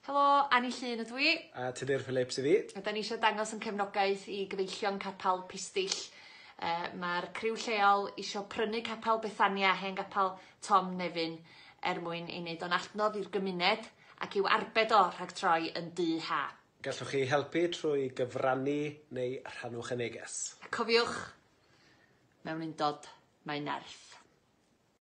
Helo, Anni Llŷn ydw i. A Tudur Phillips i fi. A da ni eisiau dangos yn cefnogaeth i gyfeillion Capel Pistyll. Mae'r criw lleol eisiau prynu Capel Bethania hen Capel Nefyn mwyn ei wneud o'n allnodd i'r gymuned ac i'w arbed o rhag troi yn dŷ ha. Gallwch chi helpu trwy gyfrannu neu rhannwch y neges. A cofiwch, mewn undod, mae'n nerth.